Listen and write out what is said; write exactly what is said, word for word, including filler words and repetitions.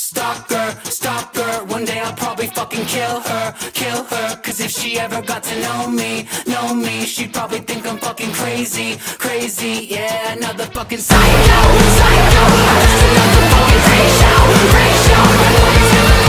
Stalker, stalker, one day I'll probably fucking kill her, kill her. Cause if she ever got to know me, know me, she'd probably think I'm fucking crazy, crazy. Yeah, another fucking psycho, psycho. I'm just another fucking freak show, freak show.